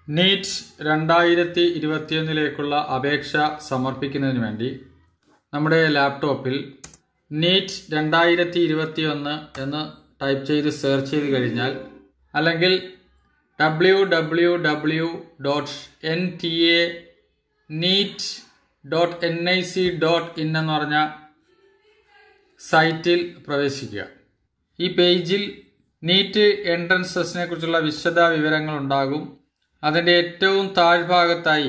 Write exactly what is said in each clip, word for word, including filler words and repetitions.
NEET രണ്ടായിരത്തി ഇരുപത്തിയൊന്നിലേക്കുള്ള അപേക്ഷ സമർപ്പിക്കുന്നതിന് വേണ്ടി നമ്മുടെ ലാപ്ടോപ്പിൽ നീറ്റ് രണ്ടായിരത്തി ഇരുപത്തിയൊന്ന് എന്ന് ടൈപ്പ് ചെയ്ത് സെർച്ച് ചെയ്ത് കഴിഞ്ഞാൽ, അല്ലെങ്കിൽ W W W dot N T A NEET dot N I C dot in എന്ന് പറഞ്ഞ സൈറ്റിൽ പ്രവേശിക്കുക. ഈ പേജിൽ നീറ്റ് എൻട്രൻസ് ടെസ്റ്റിനെ കുറിച്ചുള്ള വിശദ വിവരങ്ങൾ ഉണ്ടാകും. അതിൻ്റെ ഏറ്റവും താഴ്ഭാഗത്തായി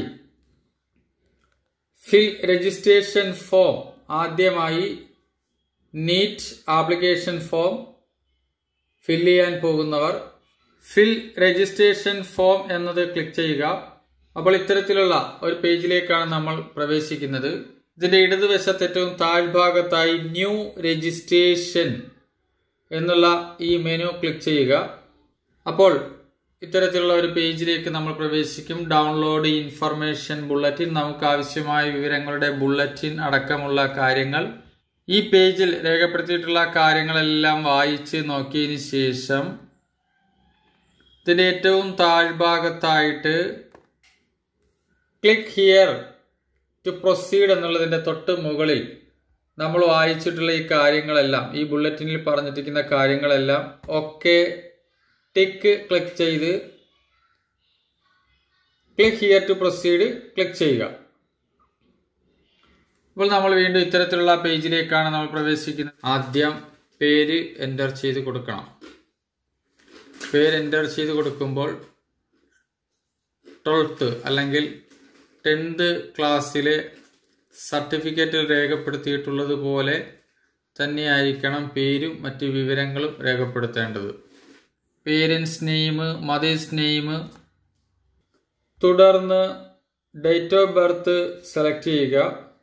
ഫിൽ രജിസ്ട്രേഷൻ ഫോം, ആദ്യമായി നീറ്റ് ആപ്ലിക്കേഷൻ ഫോം ഫിൽ ചെയ്യാൻ പോകുന്നവർ ഫിൽ രജിസ്ട്രേഷൻ ഫോം എന്നത് ക്ലിക്ക് ചെയ്യുക. അപ്പോൾ ഇത്തരത്തിലുള്ള ഒരു പേജിലേക്കാണ് നമ്മൾ പ്രവേശിക്കുന്നത്. ഇതിൻ്റെ ഇടതുവശത്ത് ഏറ്റവും താഴ്ഭാഗത്തായി ന്യൂ രജിസ്ട്രേഷൻ എന്നുള്ള ഈ മെനു ക്ലിക്ക് ചെയ്യുക. അപ്പോൾ ഇത്തരത്തിലുള്ള ഒരു പേജിലേക്ക് നമ്മൾ പ്രവേശിക്കും. ഡൗൺലോഡ് ഇൻഫർമേഷൻ ബുള്ളറ്റിൻ, നമുക്ക് ആവശ്യമായ വിവരങ്ങളുടെ ബുള്ളറ്റിൻ അടക്കമുള്ള കാര്യങ്ങൾ ഈ പേജിൽ രേഖപ്പെടുത്തിയിട്ടുള്ള കാര്യങ്ങളെല്ലാം വായിച്ച് നോക്കിയതിന് ശേഷം ഇതിൻ്റെ ഏറ്റവും താഴ്ഭാഗത്തായിട്ട് ക്ലിക്ക് ഹിയർ ടു പ്രൊസീഡ് എന്നുള്ളതിൻ്റെ തൊട്ട് മുകളിൽ നമ്മൾ വായിച്ചിട്ടുള്ള ഈ കാര്യങ്ങളെല്ലാം, ഈ ബുള്ളറ്റിനിൽ പറഞ്ഞിരിക്കുന്ന കാര്യങ്ങളെല്ലാം ഒക്കെ ടിക്ക് ക്ലിക്ക് ചെയ്ത് click here to proceed click ചെയ്യുക. ഇപ്പോൾ നമ്മൾ വീണ്ടും ഇത്തരത്തിലുള്ള പേജിലേക്കാണ് നമ്മൾ പ്രവേശിക്കുന്നത്. ആദ്യം പേര് എൻ്റർ ചെയ്ത് കൊടുക്കണം. പേര് എൻ്റർ ചെയ്ത് കൊടുക്കുമ്പോൾ ട്വൽത്ത് അല്ലെങ്കിൽ ടെൻത്ത് ക്ലാസ്സിലെ സർട്ടിഫിക്കറ്റിൽ രേഖപ്പെടുത്തിയിട്ടുള്ളത് പോലെ തന്നെയായിരിക്കണം പേരും മറ്റ് വിവരങ്ങളും രേഖപ്പെടുത്തേണ്ടത്. പേരൻസ് നെയിം, മദേഴ്സ് നെയിം, തുടർന്ന് ഡേറ്റ് ഓഫ് ബർത്ത് സെലക്ട് ചെയ്യുക.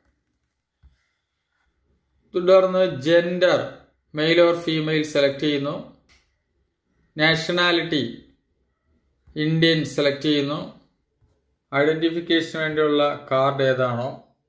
തുടർന്ന് gender male or female select ചെയ്യുന്നു. നാഷണാലിറ്റി ഇന്ത്യൻ സെലക്ട് ചെയ്യുന്നു. ഐഡന്റിഫിക്കേഷന് വേണ്ടിയുള്ള കാർഡ് ഏതാണോ,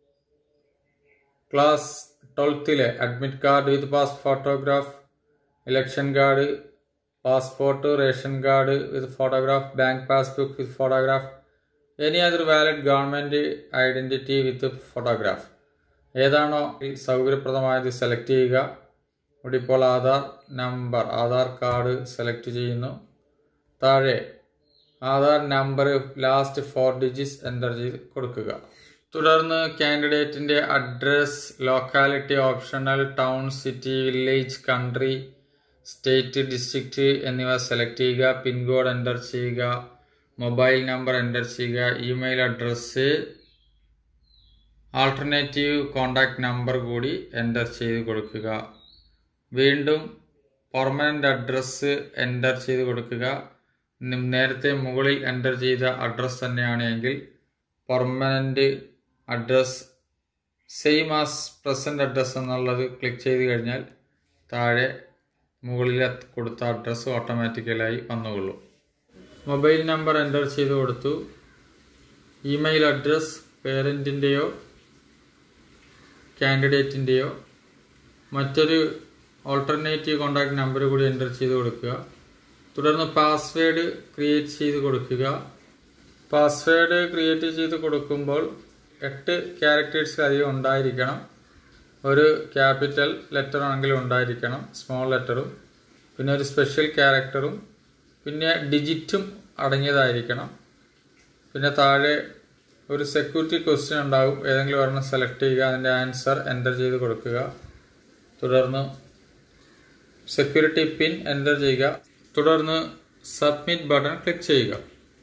ക്ലാസ് ട്വൽത്തിലെ admit card with pass photograph, election card, passport, ration card with photograph, bank passbook with photograph, any other valid government identity with photograph, ഏതാണോ സൗകര്യപ്രദമായത് select ചെയ്യുക. ഇവിടെ ഇപ്പോൾ Aadhaar number, Aadhaar card select ചെയ്യുന്നു. താഴെ Aadhaar number last four digits enter ചെയ്ത് കൊടുക്കുക. തുടർന്ന് കാൻഡിഡേറ്റിൻ്റെ address, locality optional, town, city, village, country, state, district എന്നിവ സെലക്ട് ചെയ്യുക. പിൻകോഡ് എൻ്റർ ചെയ്യുക. മൊബൈൽ നമ്പർ എൻ്റർ ചെയ്യുക. Email address, alternative contact number കൂടി എൻ്റർ ചെയ്ത് കൊടുക്കുക. വീണ്ടും പെർമനൻ്റ് അഡ്രസ്സ് എൻ്റർ ചെയ്ത് കൊടുക്കുക. നേരത്തെ മുകളിൽ എൻ്റർ ചെയ്ത അഡ്രസ്സ് തന്നെയാണ് എങ്കിൽ permanent address same as present address എന്നുള്ളത് ക്ലിക്ക് ചെയ്ത് കഴിഞ്ഞാൽ താഴെ മുകളിൽ കൊടുത്ത അഡ്രസ്സ് ഓട്ടോമാറ്റിക്കലായി വന്നുകൊള്ളും. മൊബൈൽ നമ്പർ എൻ്റർ ചെയ്ത് കൊടുത്തു. ഇമെയിൽ അഡ്രസ് പേരൻറ്റിൻ്റെയോ കാൻഡിഡേറ്റിൻ്റെയോ മറ്റൊരു ഓൾട്ടർനേറ്റീവ് കോണ്ടാക്ട് നമ്പർ കൂടി എൻ്റർ ചെയ്ത് കൊടുക്കുക. തുടർന്ന് പാസ്വേഡ് ക്രിയേറ്റ് ചെയ്ത് കൊടുക്കുക. പാസ്വേഡ് ക്രിയേറ്റ് ചെയ്ത് കൊടുക്കുമ്പോൾ എട്ട് ക്യാരക്ടേഴ്സ് അധികം ഉണ്ടായിരിക്കണം. ഒരു ക്യാപിറ്റൽ ലെറ്റർ ആണെങ്കിലും ഉണ്ടായിരിക്കണം, സ്മോൾ ലെറ്ററും, പിന്നെ ഒരു സ്പെഷ്യൽ ക്യാരക്ടറും, പിന്നെ ഡിജിറ്റും അടങ്ങിയതായിരിക്കണം. പിന്നെ താഴെ ഒരു സെക്യൂരിറ്റി ക്വസ്റ്റ്യൻ ഉണ്ടാകും, ഏതെങ്കിലും ഒരെണ്ണം സെലക്ട് ചെയ്യുക, അതിൻ്റെ ആൻസർ എൻ്റർ ചെയ്ത് കൊടുക്കുക. തുടർന്ന് സെക്യൂരിറ്റി പിൻ എൻ്റർ ചെയ്യുക. തുടർന്ന് സബ്മിറ്റ് ബട്ടൺ ക്ലിക്ക് ചെയ്യുക.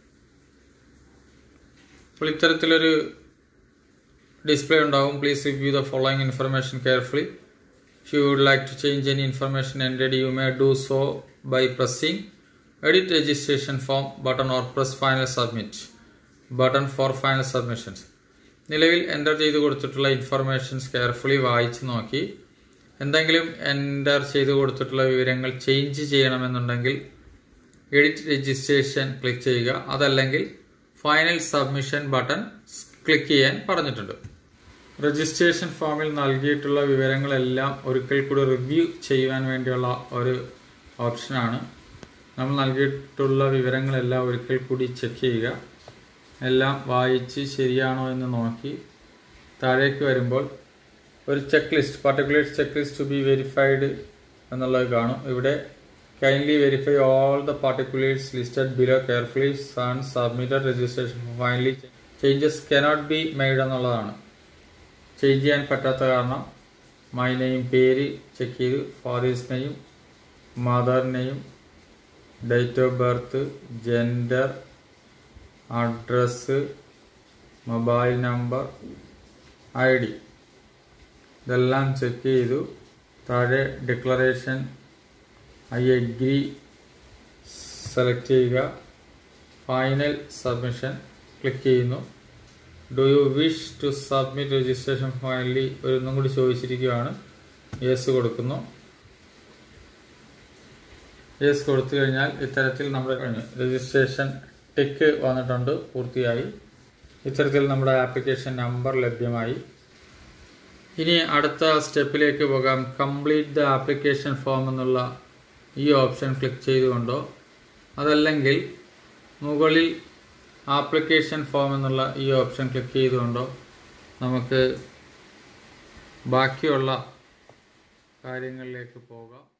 അപ്പോൾ ഇത്തരത്തിലൊരു ഡിസ്പ്ലേ ഉണ്ടാകും. Please review the following information carefully. If you would like to change any information entered you may do so by pressing edit registration form button or press final submit button for final submissions. നിലവിൽ enter ചെയ്ത് കൊടുത്തിട്ടുള്ള informations carefully വായിച്ച് നോക്കി എന്തെങ്കിലും enter ചെയ്ത് കൊടുത്തിട്ടുള്ള വിവരങ്ങൾ change ചെയ്യണമെന്നുണ്ടെങ്കിൽ എഡിറ്റ് രജിസ്ട്രേഷൻ ക്ലിക്ക് ചെയ്യുക. അതല്ലെങ്കിൽ ഫൈനൽ സബ്മിഷൻ ബട്ടൺ ക്ലിക്ക് ചെയ്യാൻ പറഞ്ഞിട്ടുണ്ട്. രജിസ്ട്രേഷൻ ഫോമിൽ നൽകിയിട്ടുള്ള വിവരങ്ങളെല്ലാം ഒരിക്കൽ കൂടി റിവ്യൂ ചെയ്യുവാൻ വേണ്ടിയുള്ള ഒരു ഓപ്ഷനാണ്. നമ്മൾ നൽകിയിട്ടുള്ള വിവരങ്ങളെല്ലാം ഒരിക്കൽ കൂടി ചെക്ക് ചെയ്യുക. എല്ലാം വായിച്ച് ശരിയാണോ എന്ന് നോക്കി താഴേക്ക് വരുമ്പോൾ ഒരു check list, particular check list to be verified എന്നുള്ളത് കാണും. ഇവിടെ kindly verify all the particulars listed below carefully and submitted registration finally changes cannot be made എന്നുള്ളതാണ്. ചേഞ്ച് ചെയ്യാൻ പറ്റാത്ത കാരണം മൈ നെയിം, പേര് ചെക്ക് ചെയ്തു, father's name, mother name, date of birth, gender, address, mobile number, I D ഇതെല്ലാം check ചെയ്തു. താഴെ declaration I agree select ചെയ്യുക. ഫൈനൽ സബ്മിഷൻ ക്ലിക്ക് ചെയ്യുന്നു. Do you wish to submit registration finally ഒന്നും കൂടി ചോദിച്ചിരിക്കുകയാണ്. Yes കൊടുക്കുന്നു. യെസ് കൊടുത്തു കഴിഞ്ഞാൽ ഇത്തരത്തിൽ നമ്മുടെ രജിസ്ട്രേഷൻ ടിക്ക് വന്നിട്ടുണ്ട്, പൂർത്തിയായി. ഇത്തരത്തിൽ നമ്മുടെ ആപ്ലിക്കേഷൻ നമ്പർ ലഭ്യമായി. ഇനി അടുത്ത സ്റ്റെപ്പിലേക്ക് പോകാം. കംപ്ലീറ്റ് ദ ആപ്ലിക്കേഷൻ ഫോം എന്നുള്ള ഈ ഓപ്ഷൻ ക്ലിക്ക് ചെയ്തുകൊണ്ടോ അതല്ലെങ്കിൽ മുകളിൽ ആപ്ലിക്കേഷൻ ഫോം എന്നുള്ള ഈ ഓപ്ഷൻ ക്ലിക്ക് ചെയ്തുകൊണ്ടോ നമുക്ക് ബാക്കിയുള്ള കാര്യങ്ങളിലേക്ക് പോകാം.